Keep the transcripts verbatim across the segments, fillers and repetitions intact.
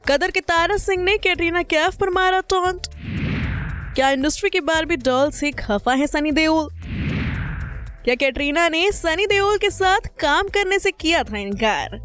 गदर के तारा सिंह ने कैटरीना कैफ पर मारा टॉन्ट। क्या इंडस्ट्री के बारबी डॉल से खफा है सनी देओल? क्या कैटरीना ने सनी देओल के साथ काम करने से किया था इनकार?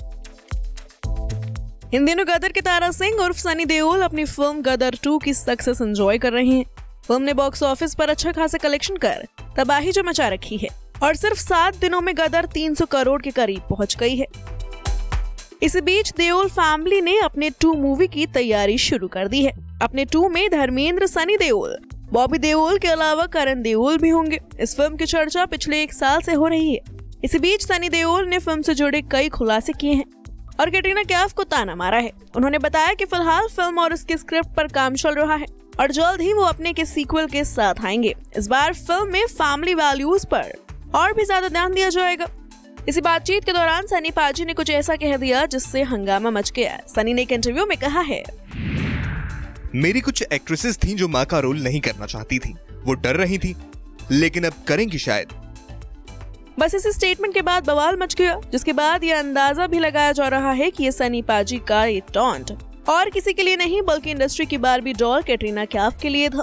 इन दिनों गदर के तारा सिंह उर्फ सनी देओल अपनी फिल्म गदर टू की सक्सेस एंजॉय कर रहे हैं। फिल्म ने बॉक्स ऑफिस पर अच्छा खासा कलेक्शन कर तबाही जो मचा रखी है और सिर्फ सात दिनों में गदर तीन सौ करोड़ के करीब पहुंच गई है। इसी बीच देओल फैमिली ने अपने टू मूवी की तैयारी शुरू कर दी है। अपने टू में धर्मेंद्र, सनी देओल, बॉबी देओल के अलावा करण देओल भी होंगे। इस फिल्म की चर्चा पिछले एक साल से हो रही है। इसी बीच सनी देओल ने फिल्म से जुड़े कई खुलासे किए हैं और कैटरीना कैफ को ताना मारा है। उन्होंने बताया कि फिलहाल फिल्म और उसके स्क्रिप्ट पर काम चल रहा है और जल्द ही वो अपने के सीक्वल के साथ आएंगे। इस बार फिल्म में फैमिली वैल्यूज पर और भी ज्यादा ध्यान दिया जाएगा। इसी बातचीत के दौरान सनी पाजी ने कुछ ऐसा कह दिया जिससे हंगामा मच गया। सनी ने एक इंटरव्यू में कहा है, मेरी कुछ एक्ट्रेसेस थीं जो माँ का रोल नहीं करना चाहती थी, वो डर रही थी, लेकिन अब करेंगी शायद। बस इस स्टेटमेंट के बाद बवाल मच गया, जिसके बाद यह अंदाजा भी लगाया जा रहा है कि ये सनी पाजी का ये टॉन्ट और किसी के लिए नहीं बल्कि इंडस्ट्री की बारबी डॉल कैटरीना कैफ के लिए था।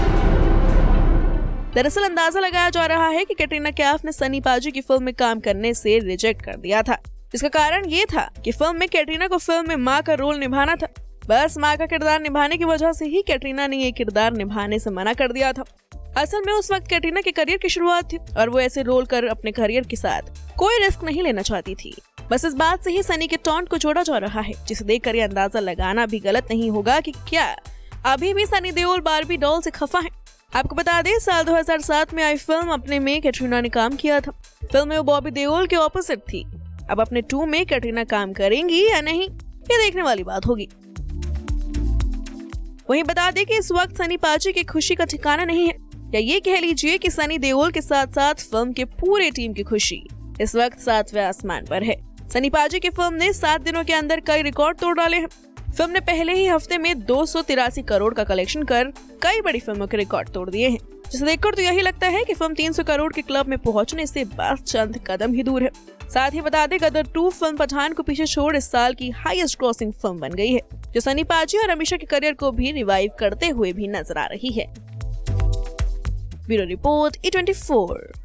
दरअसल अंदाजा लगाया जा रहा है कि कैटरीना कैफ ने सनी पाजी की फिल्म में काम करने से रिजेक्ट कर दिया था। इसका कारण ये था कि फिल्म में कैटरीना को फिल्म में माँ का रोल निभाना था। बस माँ का किरदार निभाने की वजह से ही कैटरीना ने ये किरदार निभाने से मना कर दिया था। असल में उस वक्त कैटरीना के करियर की शुरुआत थी और वो ऐसे रोल कर अपने करियर के साथ कोई रिस्क नहीं लेना चाहती थी। बस इस बात से ही सनी के टॉन्ट को जोड़ा जा रहा है, जिसे देखकर ये अंदाजा लगाना भी गलत नहीं होगा कि क्या अभी भी सनी देओल बारबी डॉल से खफा है। आपको बता दें, साल दो हज़ार सात में आई फिल्म अपने में कैटरीना ने काम किया था। फिल्म में वो बॉबी देओल के ऑपोजिट थी। अब अपने टू में कैटरीना काम करेंगी या नहीं, ये देखने वाली बात होगी। वहीं बता दें कि इस वक्त सनी पाजी की खुशी का ठिकाना नहीं है, या ये कह लीजिए कि सनी देओल के साथ साथ फिल्म के पूरे टीम की खुशी इस वक्त सातवें आसमान पर है। सनी पाजी की फिल्म ने सात दिनों के अंदर कई रिकॉर्ड तोड़ डाले हैं। फिल्म ने पहले ही हफ्ते में दो सौ तिरासी करोड़ का कलेक्शन कर कई बड़ी फिल्मों के रिकॉर्ड तोड़ दिए हैं, जिसे देखकर तो यही लगता है कि फिल्म तीन सौ करोड़ के क्लब में पहुंचने से बस चंद कदम ही दूर है। साथ ही बता दें, गदर टू फिल्म पठान को पीछे छोड़ इस साल की हाईएस्ट क्रॉसिंग फिल्म बन गई है, जो सनी पाजी और अमीषा के करियर को भी रिवाइव करते हुए भी नजर आ रही है। Bureau report E twenty four.